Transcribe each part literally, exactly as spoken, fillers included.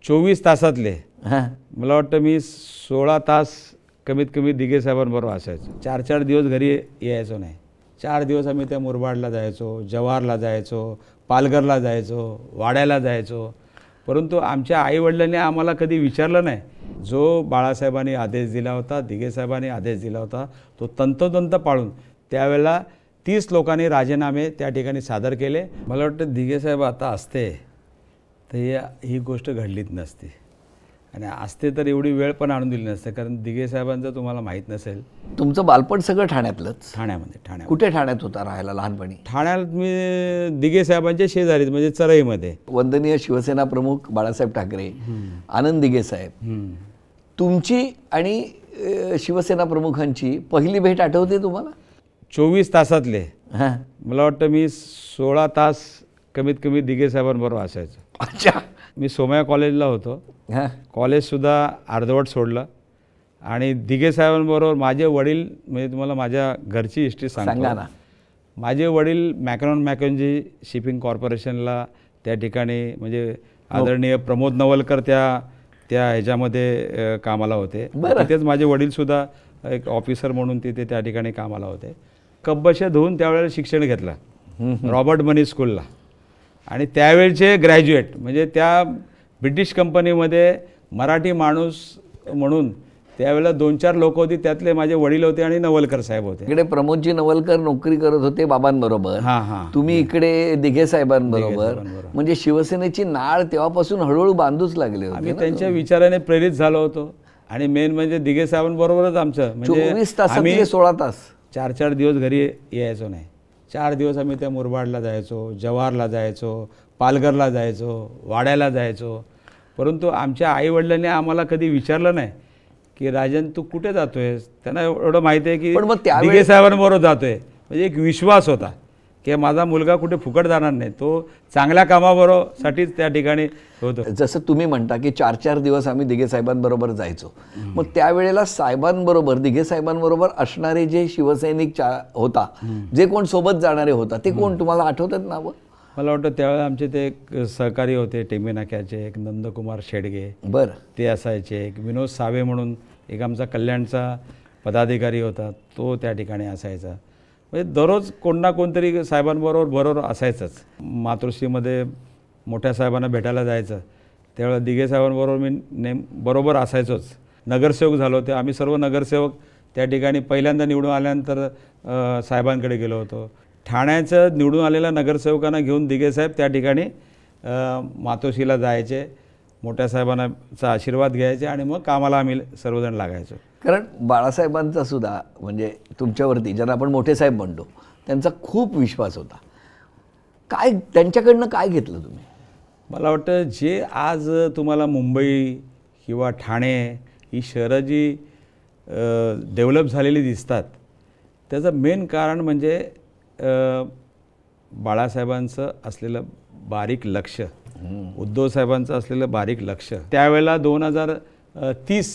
चोवीस तासातले मला वाटतं मी सोळा तास कमीत कमी दिघे साहेबांबरोबर असायचो. चार चार दिवस घरी यायचो नाही. चार दिवस आम्ही त्या मुरबाडला जायचो, जव्हारला जायचो, पालघरला जायचो, वाड्याला जायचो. परंतु आमच्या आईवडिलांनी आम्हाला कधी विचारलं नाही. जो बाळासाहेबांनी आदेश दिला होता, दिघे साहेबांनी आदेश दिला होता, तो तंतोतंत पाळून त्यावेळेला तीस लोकांनी राजीनामे त्या ठिकाणी सादर केले. मला वाटतं दिघे साहेब आता असते तर ही ही गोष्ट घडलीच नसती आणि असते तर एवढी वेळ पण आणून दिली नसते. कारण दिघे साहेबांचं तुम्हाला माहीत नसेल, तुमचं बालपण सगळं ठाण्यातलंच. ठाण्यामध्ये ठाण्यात कुठे ठाण्यात होता राहायला लहानपणी? ठाण्यात मी दिघे साहेबांच्या शेजारीच म्हणजे चरईमध्ये. वंदनीय शिवसेना प्रमुख बाळासाहेब ठाकरे, आनंद दिघे साहेब, तुमची आणि शिवसेना प्रमुखांची पहिली भेट आठवते तुम्हाला? चोवीस तासातले हां, मला वाटतं मी सोळा तास कमीत कमी दिघे साहेबांबरोबर असायचो. अच्छा. मी सोमया कॉलेजला होतो. हां, कॉलेजसुद्धा अर्धवट सोडलं आणि दिघे साहेबांबरोबर माझे वडील, म्हणजे तुम्हाला माझ्या घरची हिस्ट्री सांगा सांगा ना. माझे वडील मॅक्रॉन मॅकॉन्जी शिपिंग कॉर्पोरेशनला त्या ठिकाणी म्हणजे आदरणीय प्रमोद नवलकर त्या त्या ह्याच्यामध्ये अ, कामाला होते. बरं. तिथेच माझे वडीलसुद्धा एक ऑफिसर म्हणून तिथे त्या ठिकाणी कामाला होते. कब्बशे धुवून त्यावेळेला शिक्षण घेतलं रॉबर्ट मनी स्कूलला आणि त्यावेळचे ग्रॅज्युएट म्हणजे त्या ब्रिटिश कंपनीमध्ये मराठी माणूस म्हणून त्यावेळेला दोन चार लोक होती. त्यातले माझे वडील होते आणि नवलकर साहेब होते. इकडे प्रमोदजी नवलकर नोकरी करत होते बाबांबरोबर, हां हां तुम्ही इकडे दिघे साहेबांबरोबर. साहेबांबरोबर. म्हणजे शिवसेनेची नाळ तेव्हापासून हळूहळू बांधूच लागले आम्ही होते. त्यांच्या विचाराने प्रेरित झालो होतो आणि मेन म्हणजे दिघे साहेबांबरोबरच आमचं म्हणजे चोवीस तासातले आम्ही सोळा तास चार चार दिवस घरी यायचो नाही. चार दिवस आम्ही त्या मुरबाडला जायचो, जव्हारला जायचो, पालघरला जायचो, वाड्याला जायचो. परंतु आमच्या आईवडिलांनी आम्हाला कधी विचारलं नाही की राजन तू कुठे जातोयस. त्यांना एवढं माहिती आहे की पण मग त्यावेळी- दिघे साहेबांबरोबर जातोय. म्हणजे एक विश्वास होता की माझा मुलगा कुठे फुकट जाणार नाही, तो चांगल्या कामाबरोबरसाठीच त्या ठिकाणी होतो. जसं तुम्ही म्हणता की चार चार दिवस आम्ही दिघे साहेबांबरोबर जायचो, मग त्यावेळेला साहेबांबरोबर दिघे साहेबांबरोबर असणारे जे शिवसैनिक चा होता, जे कोण सोबत जाणारे होता, ते कोण तुम्हाला आठवतात नावं? मला वाटतं त्यावेळेला आमचे ते एक सहकारी होते टेंबे नाक्याचे, एक नंदकुमार शेडगे बरं, ते असायचे. एक विनोद सावे म्हणून एक आमचा कल्याणचा पदाधिकारी होता, तो त्या ठिकाणी असायचा. म्हणजे दररोज कोण ना कोणतरी साहेबांबरोबर बरोबर असायचंच. मातोश्रीमध्ये मोठ्या साहेबांना भेटायला जायचं त्यावेळेला दिघे साहेबांबरोबर मी नेम बरोबर असायचोच. नगरसेवक झालो होते आम्ही सर्व नगरसेवक त्या ठिकाणी. पहिल्यांदा निवडून आल्यानंतर अ, साहेबांकडे गेलो होतो. ठाण्याचं निवडून आलेल्या नगरसेवकांना घेऊन दिघे साहेब त्या ठिकाणी अ, मातोश्रीला जायचे, मोठ्या साहेबांचा आशीर्वाद घ्यायचे आणि मग कामाला आम्ही सर्वजण लागायचो. कारण बाळासाहेबांचा सुद्धा म्हणजे तुमच्यावरती, ज्यांना आपण मोठे साहेब म्हणतो, त्यांचा खूप विश्वास होता. काय त्यांच्याकडनं काय घेतलं तुम्ही? मला वाटतं जे आज तुम्हाला मुंबई किंवा ठाणे ही शहरं जी डेव्हलप झालेली दिसतात त्याचं मेन कारण म्हणजे अ, बाळासाहेबांचं असलेलं बारीक लक्ष, उद्धव साहेबांचं असलेलं बारीक लक्ष. त्यावेळेला दोन हजार तीस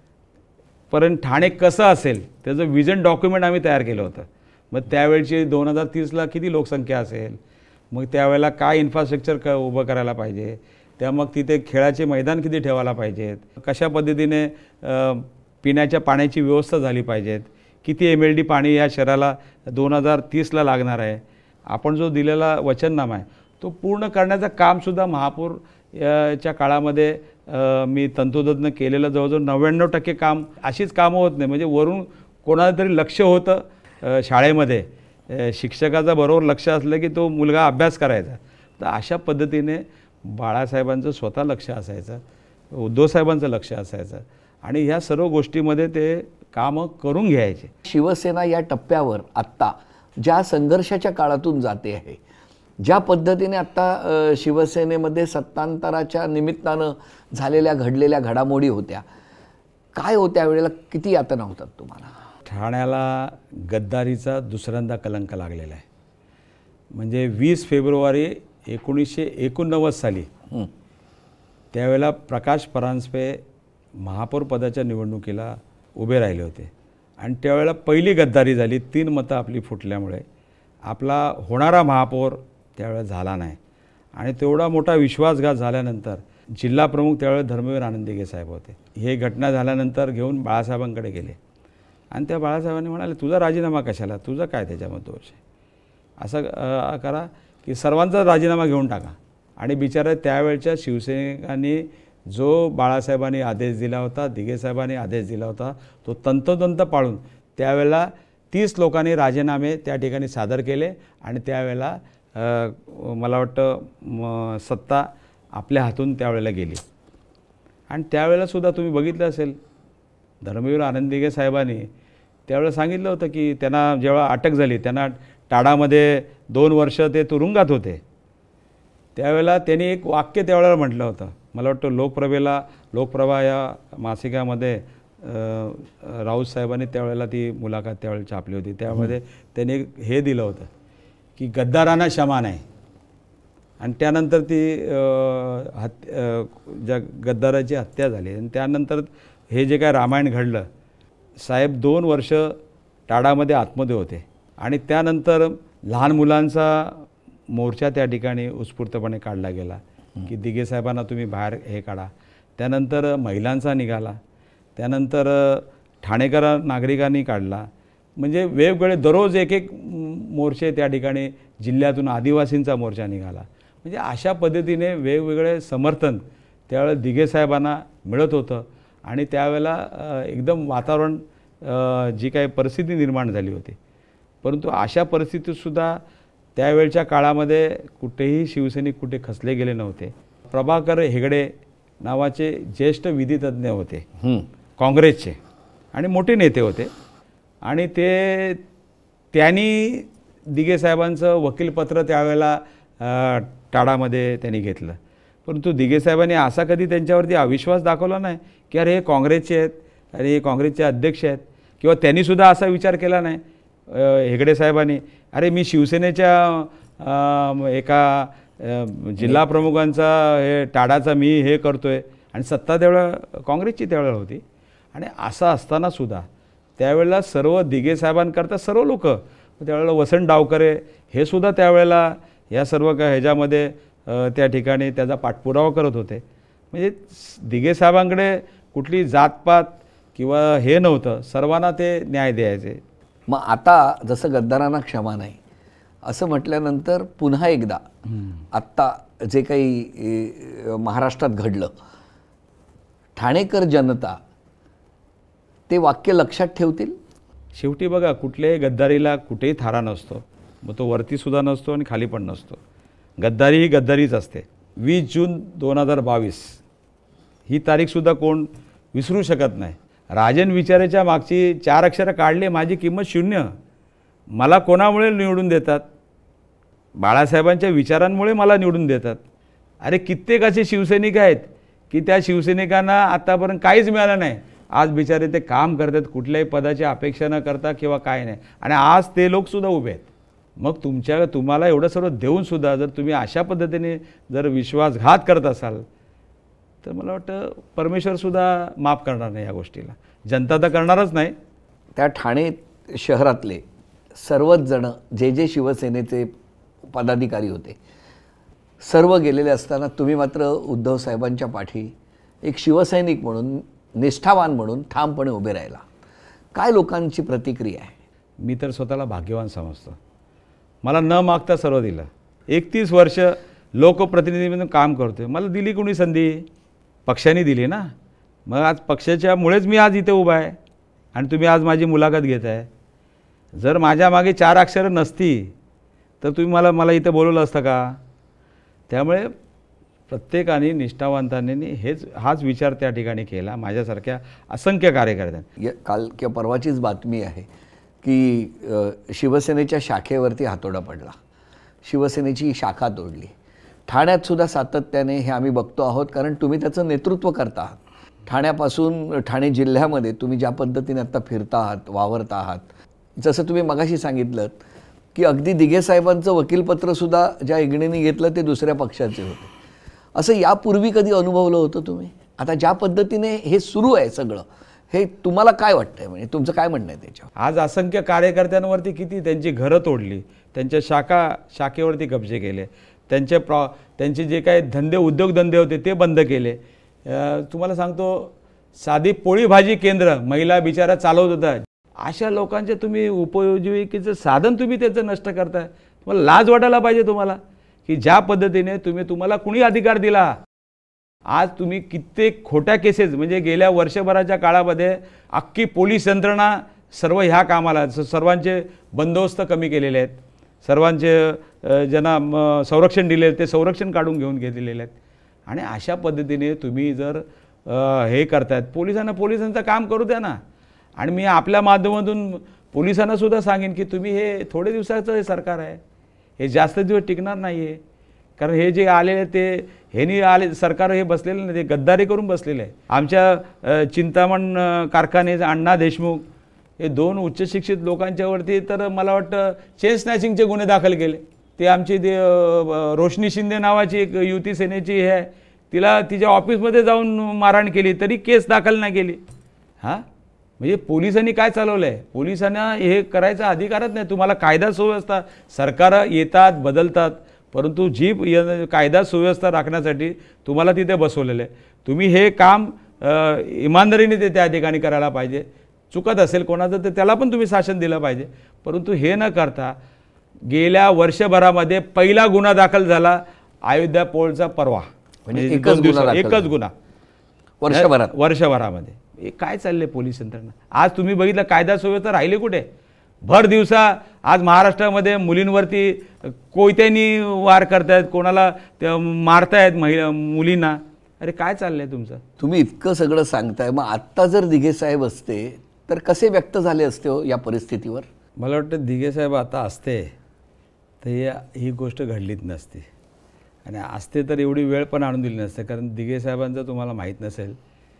पर्यंत ठाणे कसं असेल त्याचं विजन डॉक्युमेंट आम्ही तयार केलं होतं. मग त्यावेळची दोन हजार तीसला किती लोकसंख्या असेल, मग त्यावेळेला काय इन्फ्रास्ट्रक्चर क उभं करायला पाहिजे, त्या मग तिथे खेळाचे मैदान किती ठेवायला पाहिजेत, कशा पद्धतीने पिण्याच्या पाण्याची व्यवस्था झाली पाहिजेत, किती एम एल डी पाणी या शहराला दोन हजार तीसला लागणार आहे. आपण जो दिलेला वचननामा आहे तो पूर्ण करण्याचं कामसुद्धा महापौर च्या काळामध्ये मी तंतोतंत केलेलं जवळजवळ नव्याण्णव टक्के काम. अशीच कामं होत नाही म्हणजे वरून कोणाला तरी लक्ष होतं शाळेमध्ये, शिक्षकाचा बरोबर लक्ष असलं की तो मुलगा अभ्यास करायचा. तर अशा पद्धतीने बाळासाहेबांचं स्वतः लक्ष असायचं, उद्धव साहेबांचं लक्ष असायचं आणि ह्या सर्व गोष्टीमध्ये ते कामं करून घ्यायचे. शिवसेना या टप्प्यावर आत्ता ज्या संघर्षाच्या काळातून जाते आहे, ज्या पद्धतीने आत्ता शिवसेनेमध्ये सत्तांतराच्या निमित्तानं झालेल्या घडलेल्या घडामोडी होत्या, काय होत्या वेळेला, किती यातना होतात तुम्हाला? ठाण्याला गद्दारीचा दुसऱ्यांदा कलंक लागलेला आहे. म्हणजे वीस फेब्रुवारी एकोणीसशे एकोणनव्वद साली त्यावेळेला प्रकाश परांजपे महापौर पदाच्या निवडणुकीला उभे राहिले होते आणि त्यावेळेला पहिली गद्दारी झाली. तीन मतं आपली फुटल्यामुळे आपला होणारा महापौर त्यावेळेला झाला नाही आणि तेवढा मोठा विश्वासघात झाल्यानंतर जिल्हा प्रमुख त्यावेळेस धर्मवीर आनंद दिघे साहेब होते. हे घटना झाल्यानंतर घेऊन बाळासाहेबांकडे गेले आणि त्या बाळासाहेबांनी म्हणाले, तुझा राजीनामा कशाला, तुझं काय त्याच्यामध्ये दोष आहे, असं अ, करा की सर्वांचा राजीनामा घेऊन टाका. आणि बिचारा त्यावेळच्या शिवसैनिकांनी जो बाळासाहेबांनी आदेश दिला होता, दिघे साहेबांनी आदेश दिला होता, तो तंतोतंत पाळून त्यावेळेला तीस लोकांनी राजीनामे त्या ठिकाणी सादर केले आणि त्यावेळेला मला वाटतं म सत्ता आपल्या हातून त्यावेळेला गेली. आणि त्यावेळेलासुद्धा तुम्ही बघितलं असेल, धर्मवीर आनंद दिघे साहेबांनी त्यावेळेला सांगितलं होतं की त्यांना जेव्हा अटक झाली, त्यांना टाडामध्ये दोन वर्ष ते तुरुंगात होते, त्यावेळेला त्यांनी एक वाक्य त्यावेळेला म्हटलं होतं. मला वाटतं लोकप्रभेला लोकप्रभा या मासिकामध्ये राऊत साहेबांनी त्यावेळेला ती मुलाखत त्यावेळेला छापली होती. त्यामध्ये त्यांनी हे दिलं होतं की गद्दारांना क्षमा नाही. आणि त्यानंतर ती हत्या ज्या गद्दाराची हत्या झाली आणि त्यानंतर हे जे काय रामायण घडलं, साहेब दोन वर्ष टाडामध्ये आतमध्ये होते आणि त्यानंतर लहान मुलांचा मोर्चा त्या ठिकाणी उत्स्फूर्तपणे काढला गेला की दिघे साहेबांना तुम्ही बाहेर हे काढा. त्यानंतर महिलांचा निघाला, त्यानंतर ठाणेकर नागरिकांनी काढला. म्हणजे वेगवेगळे दररोज एक एक मोर्चे त्या ठिकाणी जिल्ह्यातून आदिवासींचा मोर्चा निघाला. म्हणजे अशा पद्धतीने वेगवेगळे समर्थन त्यावेळेला दिघे साहेबांना मिळत होतं आणि त्यावेळेला एकदम वातावरण जी काही परिस्थिती निर्माण झाली होती. परंतु अशा परिस्थितीतसुद्धा त्यावेळच्या काळामध्ये कुठेही शिवसैनिक कुठे खचले गेले नव्हते. प्रभाकर हेगडे नावाचे ज्येष्ठ विधितज्ञ होते काँग्रेसचे आणि मोठे नेते होते आणि ते त्यांनी दिघे साहेबांचं वकीलपत्र त्यावेळेला टाडामध्ये त्यांनी घेतलं. परंतु दिघे साहेबांनी असा कधी त्यांच्यावरती अविश्वास दाखवला नाही की अरे हे काँग्रेसचे आहेत, अरे हे काँग्रेसचे अध्यक्ष आहेत, किंवा त्यांनीसुद्धा असा विचार केला नाही हेगडे साहेबांनी, अरे मी शिवसेनेच्या एका जिल्हा प्रमुखांचा हे टाडाचा मी हे करतो आहे आणि सत्ता त्यावेळेला काँग्रेसची त्यावेळेला होती. आणि असं असतानासुद्धा त्यावेळेला सर्व दिघे साहेबांकरता सर्व लोक, त्यावेळेला वसंत डावकरे हे सुद्धा त्यावेळेला या सर्व का ह्याच्यामध्ये त्या ठिकाणी त्याचा पाठपुरावा करत होते. म्हणजे दिघे साहेबांकडे कुठली जातपात किंवा हे नव्हतं, सर्वांना ते न्याय द्यायचे. मग आता जसं गद्दारांना क्षमा नाही असं म्हटल्यानंतर पुन्हा एकदा आत्ता जे काही महाराष्ट्रात घडलं, ठाणेकर जनता ते वाक्य लक्षात ठेवतील. शेवटी बघा, कुठल्याही गद्दारीला कुठेही थारा नसतो, मग तो वरतीसुद्धा नसतो आणि खाली पण नसतो. गद्दारी ही गद्दारीच असते. वीस जून दोन हजार बावीस ही तारीखसुद्धा कोण विसरू शकत नाही. राजन विचारेच्या मागची चार अक्षरं काढले, माझी किंमत शून्य. मला कोणामुळे निवडून देतात? बाळासाहेबांच्या विचारांमुळे मला निवडून देतात. अरे कित्येक असे शिवसैनिक आहेत की त्या शिवसैनिकांना आत्तापर्यंत काहीच मिळालं नाही, आज बिचारे ते काम करतात, कुठल्याही पदाची अपेक्षा न करता किंवा काय नाही, आणि आज ते लोकसुद्धा उभे आहेत. मग तुमच्या तुम्हाला एवढं सर्व देऊनसुद्धा जर तुम्ही अशा पद्धतीने जर विश्वासघात करत असाल तर मला वाटतं परमेश्वरसुद्धा माफ करणार नाही या गोष्टीला, जनता तर करणारच नाही. त्या ठाणे शहरातले सर्वच जण जे जे शिवसेनेचे पदाधिकारी होते सर्व गेलेले असताना तुम्ही मात्र उद्धव साहेबांच्या पाठी एक शिवसैनिक म्हणून, निष्ठावान म्हणून ठामपणे उभे राहिला. काय लोकांची प्रतिक्रिया आहे? मी तर स्वतःला भाग्यवान समजतो. मला न मागता सर्व दिलं. एकतीस वर्ष लोकप्रतिनिधी म्हणून काम करतोय. मला दिली कोणी संधी? पक्षाने दिली ना. मग आज पक्षाच्यामुळेच मी आज इथे उभा आहे आणि तुम्ही आज माझी मुलाखत घेत आहे. जर माझ्या मागे चार अक्षरं नसती तर तुम्ही मला मला इथे बोलवलं असतं का? त्यामुळे प्रत्येकाने निष्ठावंतांनी हेच हाच विचार त्या ठिकाणी केला. माझ्यासारख्या असंख्य कार्यकर्त्यांनी. काल किंवा परवाचीच बातमी आहे की शिवसेनेच्या शाखेवरती हातोडा पडला, शिवसेनेची शाखा तोडली. ठाण्यात सुद्धा सातत्याने हे आम्ही बघतो आहोत, कारण तुम्ही त्याचं नेतृत्व करता आहात. ठाण्यापासून ठाणे जिल्ह्यामध्ये तुम्ही ज्या पद्धतीने आत्ता फिरता आहात, वावरता आहात, जसं तुम्ही मगाशी सांगितलं की अगदी दिघे साहेबांचं वकीलपत्रसुद्धा ज्या इगणीने घेतलं ते दुसऱ्या पक्षाचे होते. असं यापूर्वी कधी अनुभवलं होतं तुम्ही? आता ज्या पद्धतीने हे सुरू आहे सगळं, हे तुम्हाला काय वाटतंय? म्हणजे तुमचं काय म्हणणं आहे त्याच्यावर? आज असंख्य कार्यकर्त्यांवरती किती त्यांची घरं तोडली, त्यांच्या शाखा शाखेवरती कब्जे केले. त्यांचे प्रॉ त्यांचे जे काही धंदे उद्योगधंदे होते ते बंद केले. तुम्हाला सांगतो साधी पोळी भाजी केंद्र महिला बिचारा चालवत होता. अशा लोकांचे तुम्ही उपयोजिकेचं साधन तुम्ही त्याचं नष्ट करताय. तुम्हाला लाज वाटायला पाहिजे तुम्हाला की ज्या पद्धतीने तुम्ही तुम्हाला कुणी अधिकार दिला. आज तुम्ही कित्येक खोट्या केसेस म्हणजे गेल्या वर्षभराच्या काळामध्ये अख्खी पोलीस यंत्रणा सर्व ह्या कामाला सर्वांचे बंदोबस्त कमी केलेले आहेत. सर्वांचे ज्यांना संरक्षण दिले ते संरक्षण काढून घेऊन घेतलेले आहेत. आणि अशा पद्धतीने तुम्ही जर हे करतायत पोलिसांना पोलिसांचं काम करू द्या ना. आणि मी आपल्या माध्यमातून पोलिसांना सुद्धा सांगेन की तुम्ही हे थोडे दिवसाचं हे सरकार आहे, हे जास्त दिवस टिकणार नाही आहे. कारण हे जे आलेले ते ह्यांनी आले सरकार हे बसलेलं नाही, ते गद्दारी करून बसलेलं आहे. आमच्या चिंतामण कारखान्याचे अण्णा देशमुख हे दोन उच्च शिक्षित लोकांच्यावरती तर मला वाटतं चेन स्नॅचिंगचे गुन्हे दाखल केले. ते आमची ते रोशनी शिंदे नावाची एक युती सेनेची हे आहे, तिला तिच्या ऑफिसमध्ये जाऊन मारहाण केली तरी केस दाखल नाही केली. हां म्हणजे पोलिसांनी काय चालवलं आहे? पोलिसांना हे करायचा अधिकारच नाही. तुम्हाला कायदा सुव्यवस्था सरकार येतात बदलतात, परंतु जी कायदा सुव्यवस्था राखण्यासाठी तुम्हाला तिथे बसवलेलं आहे. तुम्ही हे काम इमानदारीने ते त्या ठिकाणी करायला पाहिजे. चुकत असेल कोणाचं तर त्याला पण तुम्ही शासन दिलं पाहिजे. परंतु हे न करता गेल्या वर्षभरामध्ये पहिला गुन्हा दाखल झाला अयोध्या पोळचा परवा, म्हणजे एकच गुन्हा एकच गुन्हा वर्षभरात वर्षभरामध्ये. हे काय चालले पोलीस यंत्रणा? आज तुम्ही बघितलं कायदा सुव्यवस्था राहिली कुठे? भर दिवसा आज महाराष्ट्रामध्ये मुलींवरती कोयत्यांनी वार करतायत, कोणाला मारतायत महिला मुलींना. अरे काय चाललंय तुमचं? तुम्ही इतकं सगळं सांगताय, मग आत्ता जर दिघे साहेब असते तर कसे व्यक्त झाले असते हो या परिस्थितीवर? मला वाटतं दिघे साहेब आता असते तर ही ही गोष्ट घडलीच नसती. आणि असते तर एवढी वेळ पण आणून दिली नसते. कारण दिघे साहेबांचं तुम्हाला माहीत नसेल,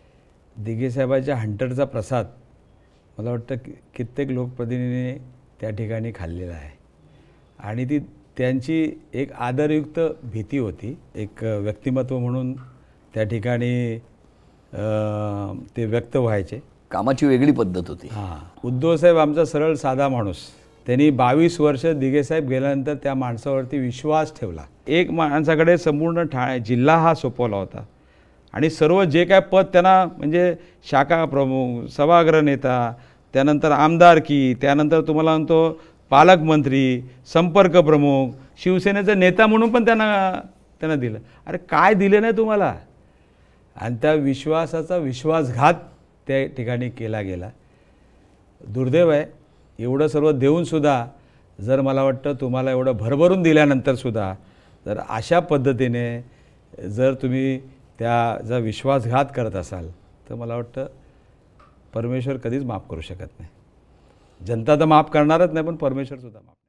दिघे साहेबांच्या हंटरचा प्रसाद मला वाटतं कि कित्येक लोकप्रतिनिधींनी त्या ठिकाणी खाल्लेला आहे. आणि ती त्यांची एक आदरयुक्त भीती होती, एक व्यक्तिमत्व म्हणून त्या ठिकाणी ते व्यक्त व्हायचे. कामाची वेगळी पद्धत होती. हां, उद्धवसाहेब आमचा सरळ साधा माणूस. त्यांनी बावीस वर्ष दिघेसाहेब गेल्यानंतर त्या माणसावरती विश्वास ठेवला. एक माणसाकडे संपूर्ण ठाणे जिल्हा हा सोपवला होता आणि सर्व जे काय पद त्यांना म्हणजे शाखा प्रमुख, सभागृह नेता, त्यानंतर आमदारकी, त्यानंतर तुम्हाला म्हणतो पालकमंत्री, संपर्क प्रमुख, शिवसेनेचा नेता म्हणून पण त्यांना त्यांना दिलं. अरे काय दिलं नाही तुम्हाला? आणि त्या विश्वासाचा विश्वासघात त्या ठिकाणी केला गेला. दुर्दैव आहे एवढं सर्व देऊनसुद्धा जर मला वाटतं तुम्हाला एवढं भरभरून दिल्यानंतरसुद्धा जर अशा पद्धतीने जर तुम्ही त्याचा विश्वासघात करत असाल तर मला वाटतं परमेश्वर कधीच माफ करू शकत नाही. जनता तर माफ करणारच नाही, पण परमेश्वरसुद्धा माफ